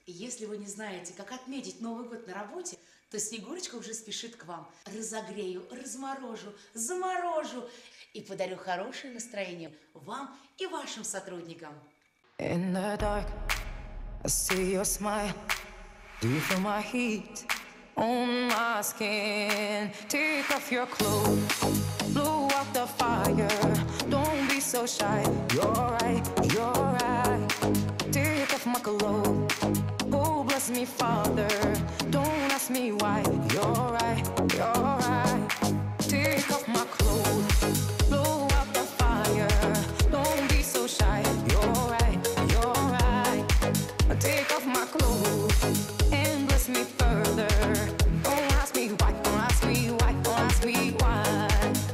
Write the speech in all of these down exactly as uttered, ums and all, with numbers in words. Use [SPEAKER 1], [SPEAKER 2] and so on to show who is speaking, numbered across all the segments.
[SPEAKER 1] И если вы не знаете, как отметить Новый год на работе, то Снегурочка уже спешит к вам. Разогрею, разморожу, заморожу и подарю хорошее настроение вам и вашим сотрудникам.
[SPEAKER 2] In the dark, I see your smile. Do you feel my heat on my skin? Take off your clothes, blow out the fire. Don't be so shy. You're right, you're right. Take off my clothes. Oh, bless me, Father. Don't ask me why. You're right, you're right. Take off my clothes, blow out the fire. Don't be so shy. You're right, you're right. Take off my clothes and bless me further. Don't ask me why, don't ask me why, don't ask me why.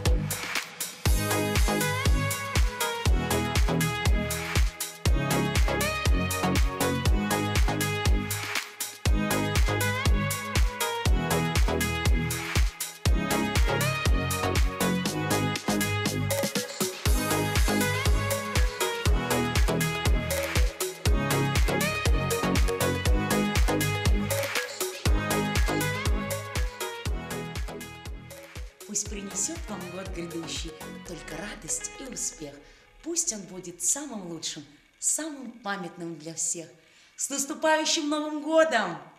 [SPEAKER 1] Пусть принесет вам год грядущий только радость и успех. Пусть он будет самым лучшим, самым памятным для всех. С наступающим Новым годом!